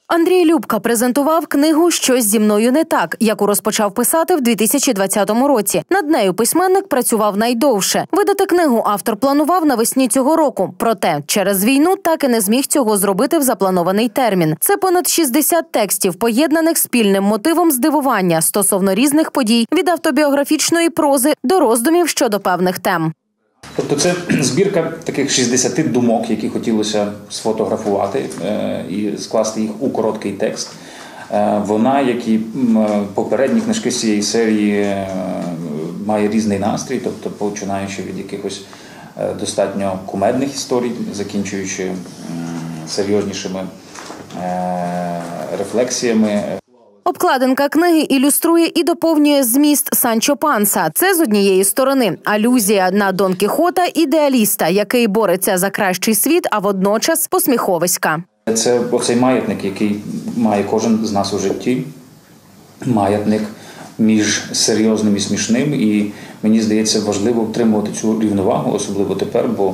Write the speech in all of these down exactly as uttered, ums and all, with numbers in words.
Андрій Любка презентував книгу «Щось зі мною не так», яку розпочав писати в дві тисячі двадцятому році. Над нею письменник працював найдовше. Видати книгу автор планував навесні цього року. Проте через війну так і не зміг цього зробити в запланований термін. Це понад шістдесят текстів, поєднаних спільним мотивом здивування стосовно різних подій, від автобіографічної прози до роздумів щодо певних тем. Тобто це збірка таких шістдесяти думок, які хотілося сфотографувати і скласти їх у короткий текст. Вона, як і попередні книжки з цієї серії, має різний настрій, тобто починаючи від якихось достатньо кумедних історій, закінчуючи серйознішими рефлексіями. Обкладинка книги ілюструє і доповнює зміст Санчо Панса. Це з однієї сторони алюзія на Дон Кіхота – ідеаліста, який бореться за кращий світ, а водночас посміховиська. Це оцей маятник, який має кожен з нас у житті. Маятник між серйозним і смішним. І мені здається, важливо втримувати цю рівновагу, особливо тепер, бо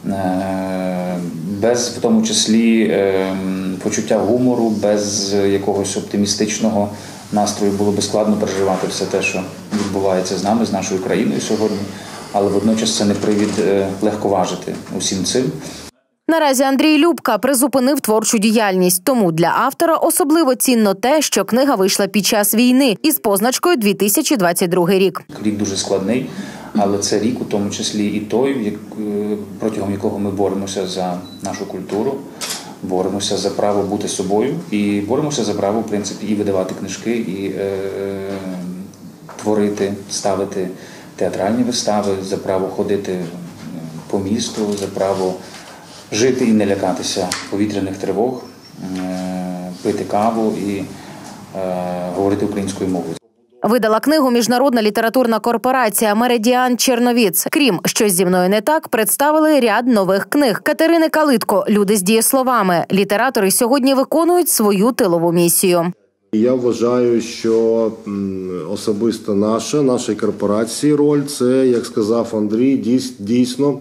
без, в тому числі, почуття гумору, без якогось оптимістичного настрою було б складно переживати все те, що відбувається з нами, з нашою країною сьогодні. Але водночас це не привід легковажити усім цим. Наразі Андрій Любка призупинив творчу діяльність, тому для автора особливо цінно те, що книга вийшла під час війни із позначкою дві тисячі двадцять другий рік. Рік дуже складний, але це рік у тому числі і той, протягом якого ми боремося за нашу культуру, боремося за право бути собою і боремося за право, в принципі, і видавати книжки, і е, творити, ставити театральні вистави, за право ходити по місту, за право жити і не лякатися повітряних тривог, пити каву і е, говорити українською мовою. Видала книгу міжнародна літературна корпорація «Меридіан Черновіц». Крім «Щось зі мною не так», представили ряд нових книг. Катерини Калитко «Люди з дієсловами». Літератори сьогодні виконують свою тилову місію. Я вважаю, що особисто наша, нашої корпорації роль – це, як сказав Андрій, дійсно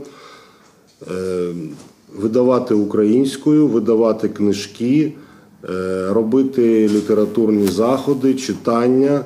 видавати українською, видавати книжки, робити літературні заходи, читання,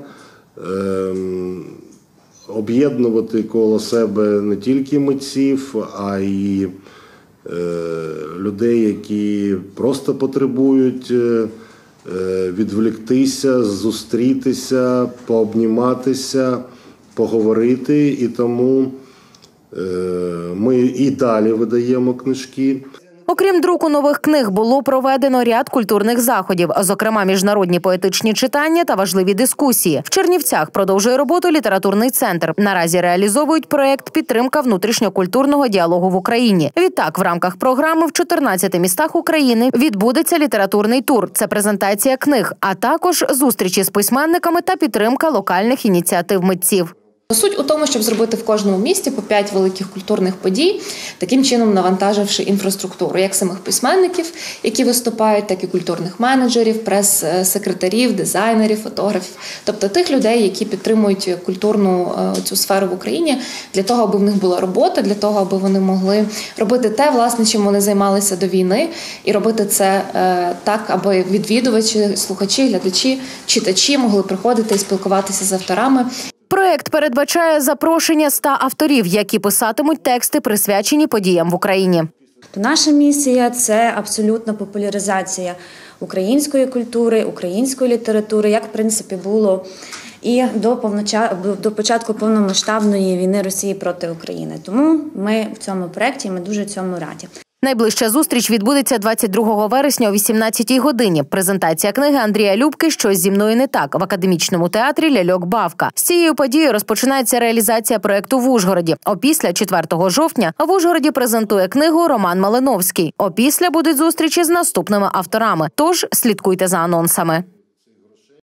об'єднувати коло себе не тільки митців, а й людей, які просто потребують відволіктися, зустрітися, пообніматися, поговорити. І тому ми і далі видаємо книжки. Окрім друку нових книг, було проведено ряд культурних заходів, зокрема міжнародні поетичні читання та важливі дискусії. В Чернівцях продовжує роботу літературний центр. Наразі реалізовують проєкт «Підтримка внутрішньокультурного діалогу в Україні». Відтак, в рамках програми в чотирнадцяти містах України відбудеться літературний тур. Це презентація книг, а також зустрічі з письменниками та підтримка локальних ініціатив митців. Суть у тому, щоб зробити в кожному місті по п'ять великих культурних подій, таким чином навантаживши інфраструктуру, як самих письменників, які виступають, так і культурних менеджерів, прес-секретарів, дизайнерів, фотографів, тобто тих людей, які підтримують культурну цю сферу в Україні, для того, аби в них була робота, для того, аби вони могли робити те, власне, чим вони займалися до війни, і робити це так, аби відвідувачі, слухачі, глядачі, читачі могли приходити і спілкуватися з авторами. Проєкт передбачає запрошення ста авторів, які писатимуть тексти, присвячені подіям в Україні. Наша місія – це абсолютна популяризація української культури, української літератури, як, в принципі, було і до, повноча... до початку повномасштабної війни Росії проти України. Тому ми в цьому проєкті, ми дуже цьому раді. Найближча зустріч відбудеться двадцять другого вересня о вісімнадцятій годині. Презентація книги Андрія Любки «Щось зі мною не так» в академічному театрі «Ляльок-Бавка». З цією подією розпочинається реалізація проєкту в Ужгороді. Опісля четвертого жовтня в Ужгороді презентує книгу Роман Малиновський. Опісля будуть зустрічі з наступними авторами. Тож слідкуйте за анонсами.